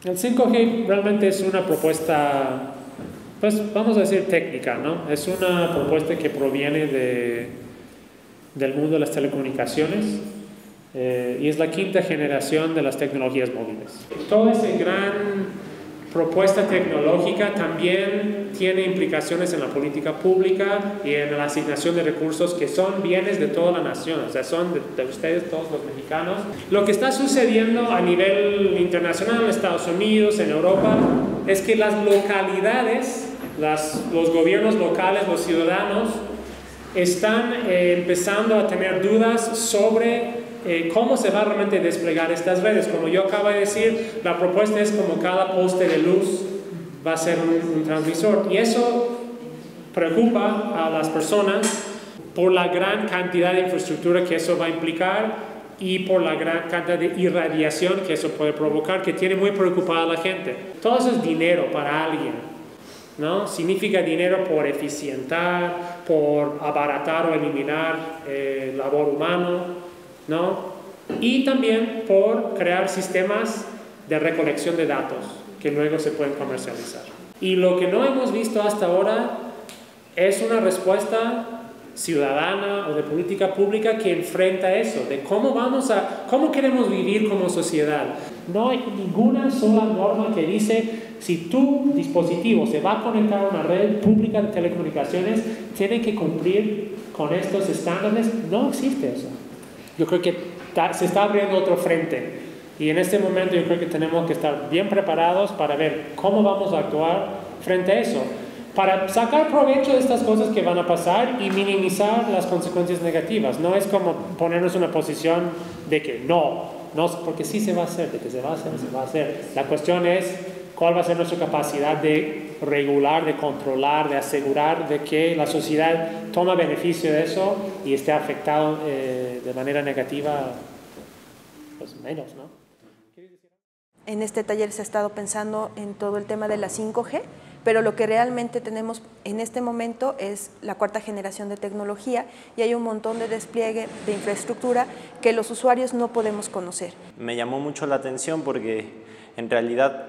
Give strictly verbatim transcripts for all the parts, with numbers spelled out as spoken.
El cinco G realmente es una propuesta, pues vamos a decir técnica, ¿no? Es una propuesta que proviene de, del mundo de las telecomunicaciones eh, y es la quinta generación de las tecnologías móviles. Toda esa gran propuesta tecnológica también tiene implicaciones en la política pública y en la asignación de recursos que son bienes de toda la nación, o sea, son de, de ustedes, todos los mexicanos. Lo que está sucediendo a nivel internacional en Estados Unidos, en Europa, es que las localidades, las, los gobiernos locales, los ciudadanos, están eh, empezando a tener dudas sobre Eh, cómo se va a realmente desplegar estas redes. Como yo acabo de decir, la propuesta es como cada poste de luz va a ser un, un transmisor, y eso preocupa a las personas por la gran cantidad de infraestructura que eso va a implicar y por la gran cantidad de irradiación que eso puede provocar, que tiene muy preocupada a la gente. Todo eso es dinero para alguien, ¿no? Significa dinero por eficientar, por abaratar o eliminar eh, labor humano, ¿no? Y también por crear sistemas de recolección de datos que luego se pueden comercializar. Y lo que no hemos visto hasta ahora es una respuesta ciudadana o de política pública que enfrenta eso, de cómo vamos a, cómo queremos vivir como sociedad. No hay ninguna sola norma que dice si tu dispositivo se va a conectar a una red pública de telecomunicaciones, tiene que cumplir con estos estándares. No existe eso. Yo creo que se está abriendo otro frente y en este momento yo creo que tenemos que estar bien preparados para ver cómo vamos a actuar frente a eso, para sacar provecho de estas cosas que van a pasar y minimizar las consecuencias negativas. No es como ponernos en una posición de que no, no, porque sí se va a hacer, de que se va a hacer, se va a hacer. La cuestión es cuál va a ser nuestra capacidad de regular, de controlar, de asegurar de que la sociedad toma beneficio de eso y esté afectado eh, de manera negativa, pues menos, ¿no? En este taller se ha estado pensando en todo el tema de la cinco G, pero lo que realmente tenemos en este momento es la cuarta generación de tecnología y hay un montón de despliegue de infraestructura que los usuarios no podemos conocer. Me llamó mucho la atención porque en realidad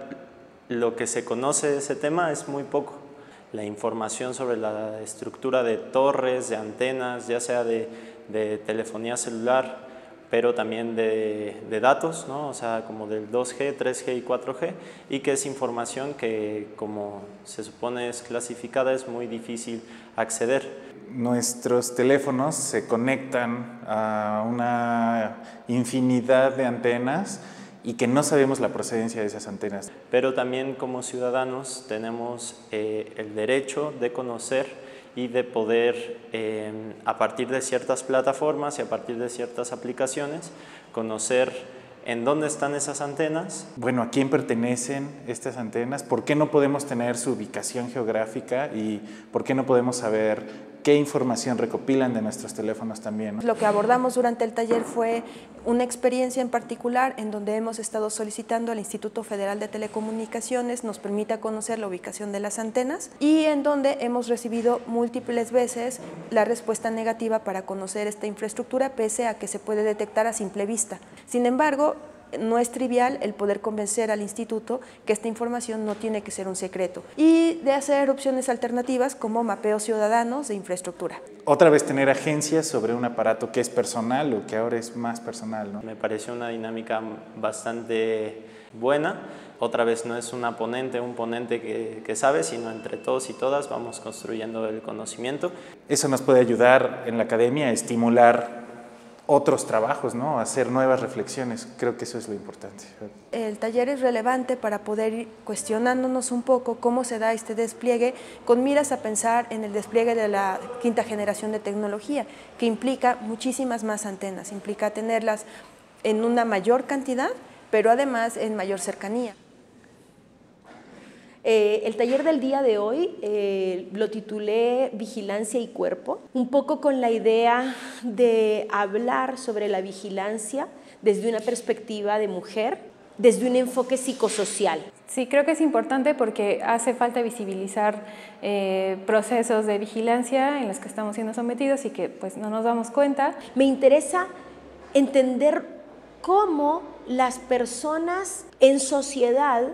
lo que se conoce de ese tema es muy poco. La información sobre la estructura de torres, de antenas, ya sea de, de telefonía celular, pero también de, de datos, ¿no? O sea, como del dos G, tres G y cuatro G, y que es información que, como se supone es clasificada, es muy difícil acceder. Nuestros teléfonos se conectan a una infinidad de antenas y que no sabemos la procedencia de esas antenas. Pero también como ciudadanos tenemos eh, el derecho de conocer y de poder, eh, a partir de ciertas plataformas y a partir de ciertas aplicaciones, conocer en dónde están esas antenas. Bueno, ¿a quién pertenecen estas antenas? ¿Por qué no podemos tener su ubicación geográfica? ¿Y por qué no podemos saber qué información recopilan de nuestros teléfonos también, ¿no? Lo que abordamos durante el taller fue una experiencia en particular en donde hemos estado solicitando al Instituto Federal de Telecomunicaciones nos permita conocer la ubicación de las antenas y en donde hemos recibido múltiples veces la respuesta negativa para conocer esta infraestructura pese a que se puede detectar a simple vista. Sin embargo, no es trivial el poder convencer al instituto que esta información no tiene que ser un secreto y de hacer opciones alternativas como mapeos ciudadanos de infraestructura. Otra vez tener agencias sobre un aparato que es personal o que ahora es más personal, ¿no? Me pareció una dinámica bastante buena. Otra vez no es una ponente, un ponente que, que sabe, sino entre todos y todas vamos construyendo el conocimiento. Eso nos puede ayudar en la academia a estimular otros trabajos, ¿no? Hacer nuevas reflexiones. Creo que eso es lo importante. El taller es relevante para poder ir cuestionándonos un poco cómo se da este despliegue con miras a pensar en el despliegue de la quinta generación de tecnología, que implica muchísimas más antenas, implica tenerlas en una mayor cantidad, pero además en mayor cercanía. Eh, el taller del día de hoy eh, lo titulé Vigilancia y Cuerpo, un poco con la idea de hablar sobre la vigilancia desde una perspectiva de mujer, desde un enfoque psicosocial. Sí, creo que es importante porque hace falta visibilizar eh, procesos de vigilancia en los que estamos siendo sometidos y que pues no nos damos cuenta. Me interesa entender cómo las personas en sociedad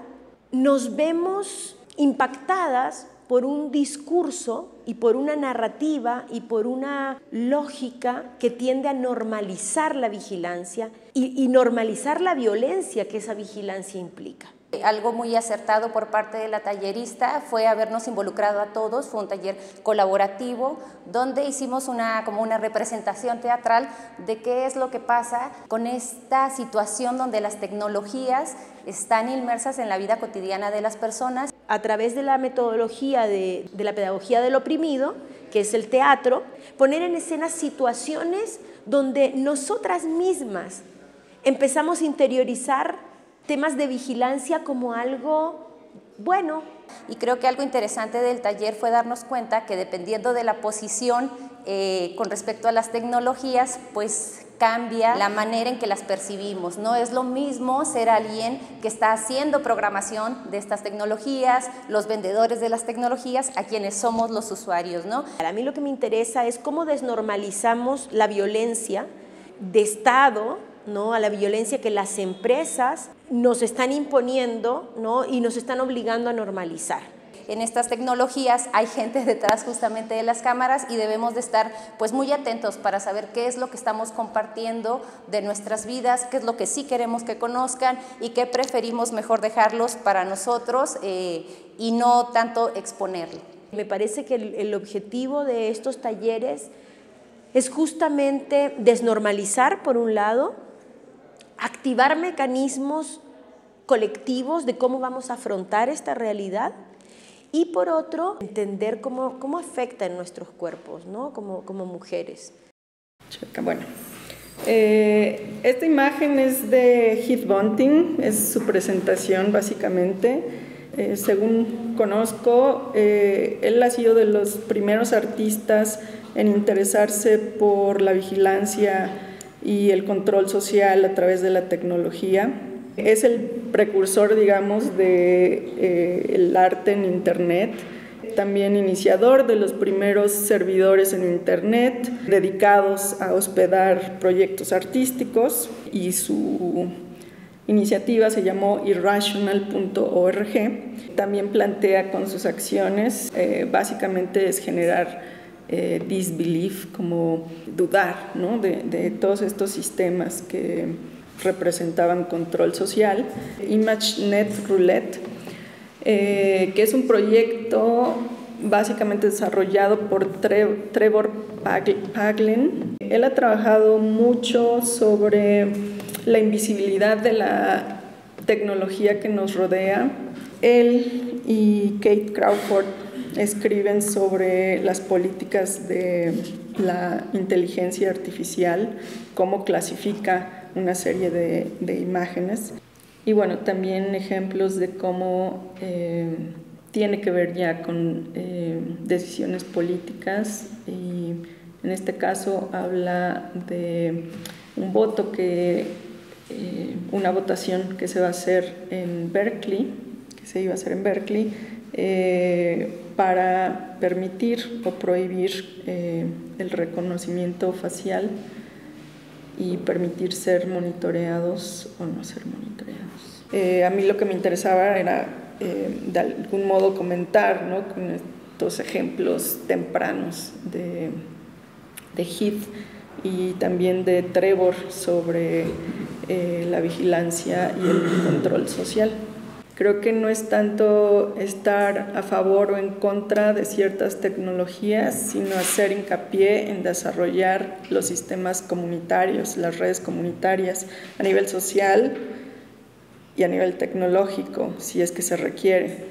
nos vemos impactadas por un discurso y por una narrativa y por una lógica que tiende a normalizar la vigilancia y, y normalizar la violencia que esa vigilancia implica. Algo muy acertado por parte de la tallerista fue habernos involucrado a todos. Fue un taller colaborativo donde hicimos una, como una representación teatral de qué es lo que pasa con esta situación donde las tecnologías están inmersas en la vida cotidiana de las personas. A través de la metodología de, de la pedagogía del oprimido, que es el teatro, poner en escena situaciones donde nosotras mismas empezamos a interiorizar temas de vigilancia como algo bueno. Y creo que algo interesante del taller fue darnos cuenta que dependiendo de la posición eh, con respecto a las tecnologías, pues cambia la manera en que las percibimos. No es lo mismo ser alguien que está haciendo programación de estas tecnologías, los vendedores de las tecnologías, a quienes somos los usuarios, ¿no? Para mí lo que me interesa es cómo desnormalizamos la violencia de Estado, ¿no? A la violencia que las empresas nos están imponiendo, ¿no? Y nos están obligando a normalizar. En estas tecnologías hay gente detrás justamente de las cámaras y debemos de estar pues muy atentos para saber qué es lo que estamos compartiendo de nuestras vidas, qué es lo que sí queremos que conozcan y qué preferimos mejor dejarlos para nosotros eh, y no tanto exponerlo. Me parece que el, el objetivo de estos talleres es justamente desnormalizar, por un lado, activar mecanismos colectivos de cómo vamos a afrontar esta realidad y, por otro, entender cómo, cómo afecta en nuestros cuerpos, ¿no? como, como mujeres. Bueno, eh, esta imagen es de Heath Bunting, es su presentación básicamente. Eh, según conozco, eh, él ha sido de los primeros artistas en interesarse por la vigilancia y el control social a través de la tecnología. Es el precursor, digamos, de eh, el arte en Internet, también iniciador de los primeros servidores en Internet dedicados a hospedar proyectos artísticos, y su iniciativa se llamó irrational punto org. También plantea con sus acciones, eh, básicamente es generar Eh, disbelief, como dudar, ¿no? de, de todos estos sistemas que representaban control social. ImageNet Roulette, eh, que es un proyecto básicamente desarrollado por Tre- Trevor Paglen. Él ha trabajado mucho sobre la invisibilidad de la tecnología que nos rodea. Él y Kate Crawford escriben sobre las políticas de la inteligencia artificial, cómo clasifica una serie de, de imágenes, y bueno, también ejemplos de cómo eh, tiene que ver ya con eh, decisiones políticas, y en este caso habla de un voto que, eh, una votación que se va a hacer en Berkeley, que se iba a hacer en Berkeley, Eh, para permitir o prohibir eh, el reconocimiento facial y permitir ser monitoreados o no ser monitoreados. Eh, a mí lo que me interesaba era eh, de algún modo comentar, ¿no? Con estos ejemplos tempranos de, de Heath y también de Trevor sobre eh, la vigilancia y el control social. Creo que no es tanto estar a favor o en contra de ciertas tecnologías, sino hacer hincapié en desarrollar los sistemas comunitarios, las redes comunitarias a nivel social y a nivel tecnológico, si es que se requiere.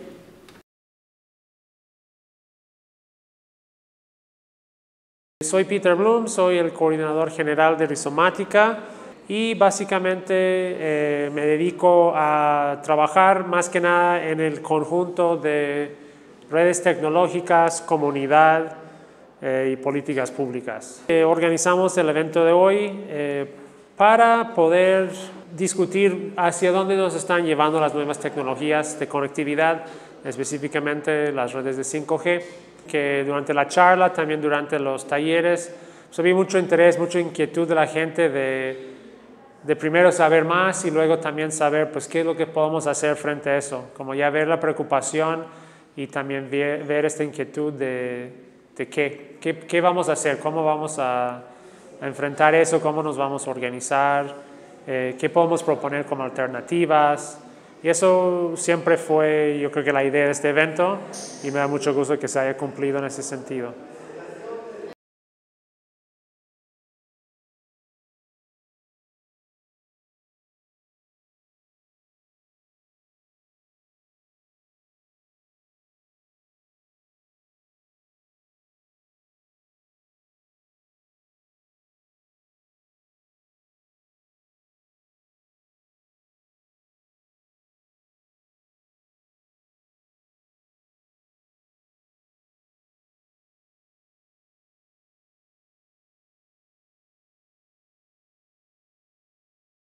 Soy Peter Bloom, soy el coordinador general de Rizomática. Y básicamente eh, me dedico a trabajar más que nada en el conjunto de redes tecnológicas, comunidad eh, y políticas públicas. Eh, organizamos el evento de hoy eh, para poder discutir hacia dónde nos están llevando las nuevas tecnologías de conectividad, específicamente las redes de cinco G, que durante la charla, también durante los talleres, pues, había mucho interés, mucha inquietud de la gente de de primero saber más y luego también saber pues qué es lo que podemos hacer frente a eso, como ya ver la preocupación y también ver, ver esta inquietud de, de qué, qué, qué vamos a hacer, cómo vamos a, a enfrentar eso, cómo nos vamos a organizar, eh, qué podemos proponer como alternativas. Y eso siempre fue, yo creo que la idea de este evento, y me da mucho gusto que se haya cumplido en ese sentido.